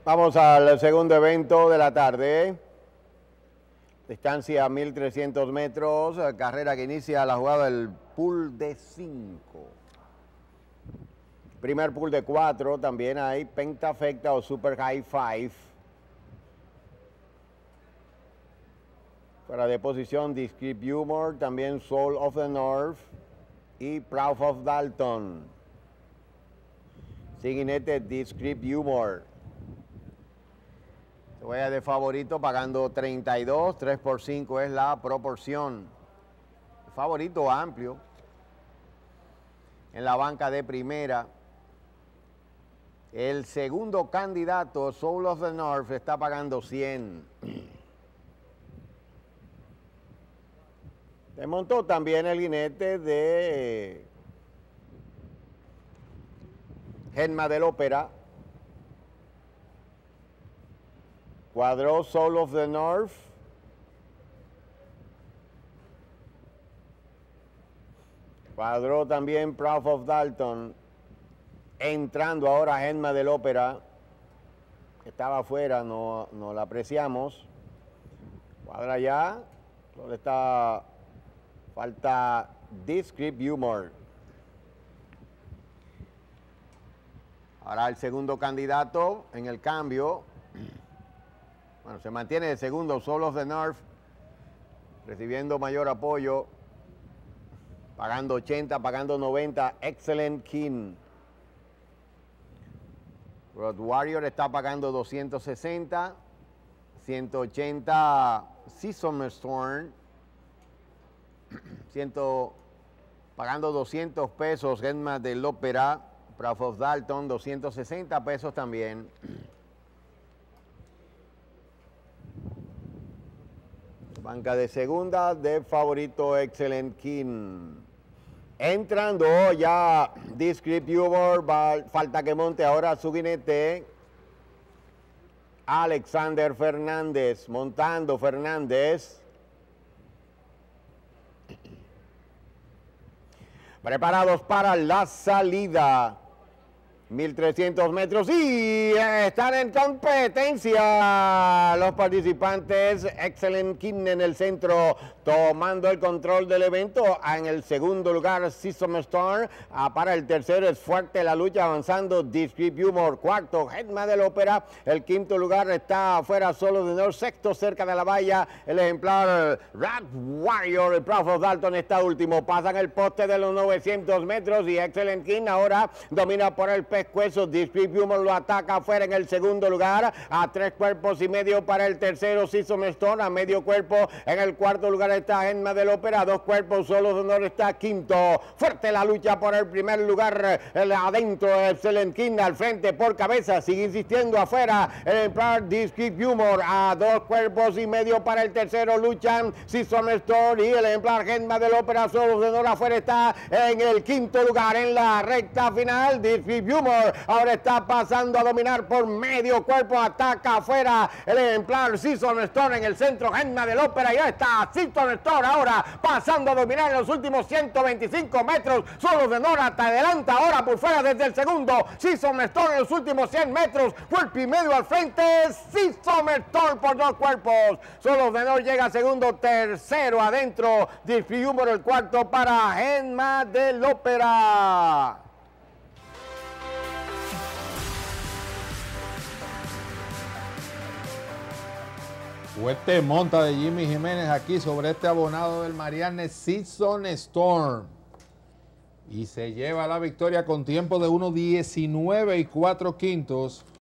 Vamos al segundo evento de la tarde. Distancia 1300 metros, carrera que inicia la jugada del pool de 5. Primer pool de 4, también hay Pentafecta o Super High Five. Fuera de posición, Discreet Humor, también Soul of the North y Proud of Dalton. Sin jinete, Discreet Humor. Se vaya de favorito pagando 32, 3 por 5 es la proporción. Favorito amplio. En la banca de primera. El segundo candidato, Soul of the North, está pagando 100. Se montó también el jinete de Genma del Ópera. Cuadró Soul of the North. Cuadró también Proud of Dalton. Entrando ahora Genma del Ópera. Estaba afuera, no la apreciamos. Cuadra ya. Solo está. Falta Discreet Humor. Ahora el segundo candidato en el cambio. Bueno, se mantiene de segundo Soul of the North, recibiendo mayor apoyo, pagando 80, pagando 90, Excellent King. Road Warrior está pagando 260, 180 Season Storm, pagando 200 pesos Genma del Ópera, Proud of Dalton, 260 pesos también. Banca de segunda de favorito Excellent King. Entrando ya Discreet Humor, falta que monte ahora su jinete. Alexander Fernández, montando Fernández. Preparados para la salida. 1300 metros y están en competencia los participantes. Excellent King en el centro, tomando el control del evento. En el segundo lugar, Season Star. Para el tercero es fuerte la lucha, avanzando Discreet Humor. Cuarto, Genma del Ópera. El quinto lugar está afuera solo de North. Sexto, cerca de la valla, el ejemplar Road Warrior. El Proud of Dalton está último. Pasan el poste de los 900 metros y Excellent King ahora domina por el pescuezo. Discreet Humor lo ataca afuera en el segundo lugar, a 3 cuerpos y medio para el tercero Season Stone, a medio cuerpo en el cuarto lugar está Genma del Ópera, a 2 cuerpos solo de honor está quinto. Fuerte la lucha por el primer lugar, adentro Excellent King, al frente por cabeza, sigue insistiendo afuera el ejemplar Discreet Humor, a 2 cuerpos y medio para el tercero luchan Season Stone y el ejemplar Genma del Ópera solo de honor afuera está en el quinto lugar. En la recta final Discreet Humor ahora está pasando a dominar por medio cuerpo, ataca afuera el ejemplar Season Storm en el centro, Genma del Ópera, y ya está Season Storm ahora pasando a dominar en los últimos 125 metros, solo de Nora hasta adelante ahora por fuera desde el segundo, Season Storm en los últimos 100 metros, cuerpo y medio al frente, Season Storm por 2 cuerpos, solo de Nora llega segundo, tercero adentro, Discreet Humor el cuarto para Genma del Ópera. Fuerte monta de Jimmy Jiménez aquí sobre este abonado del Marianne Season Storm. Y se lleva la victoria con tiempo de 1:19 y 4/5.